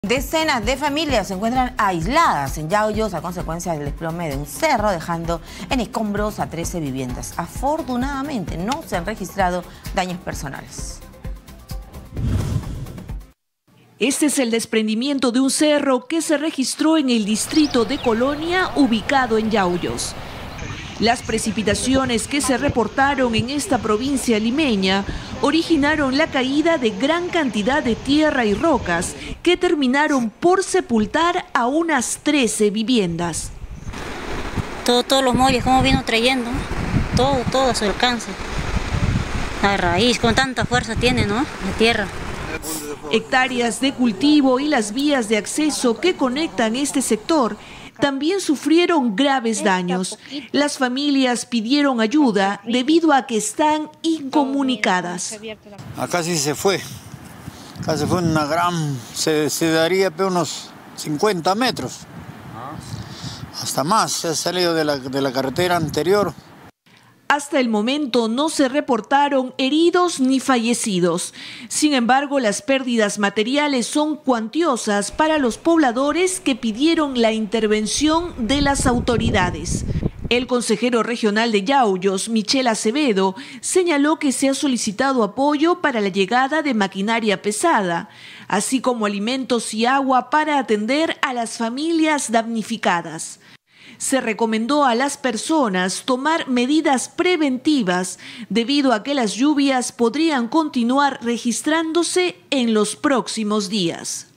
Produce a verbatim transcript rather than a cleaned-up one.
Decenas de familias se encuentran aisladas en Yauyos a consecuencia del desplome de un cerro, dejando en escombros a trece viviendas. Afortunadamente no se han registrado daños personales. Este es el desprendimiento de un cerro que se registró en el distrito de Colonia, ubicado en Yauyos. Las precipitaciones que se reportaron en esta provincia limeña originaron la caída de gran cantidad de tierra y rocas que terminaron por sepultar a unas trece viviendas. Todo, todos los molles, como vino trayendo, todo, todo a su alcance. La raíz, con tanta fuerza tiene, ¿no? La tierra. Hectáreas de cultivo y las vías de acceso que conectan este sector también sufrieron graves daños. Las familias pidieron ayuda debido a que están incomunicadas. Acá sí se fue. Acá se fue una gran... Se, se daría unos cincuenta metros. Hasta más. Se ha salido de la, de la carretera anterior. Hasta el momento no se reportaron heridos ni fallecidos. Sin embargo, las pérdidas materiales son cuantiosas para los pobladores que pidieron la intervención de las autoridades. El consejero regional de Yauyos, Michel Acevedo, señaló que se ha solicitado apoyo para la llegada de maquinaria pesada, así como alimentos y agua para atender a las familias damnificadas. Se recomendó a las personas tomar medidas preventivas debido a que las lluvias podrían continuar registrándose en los próximos días.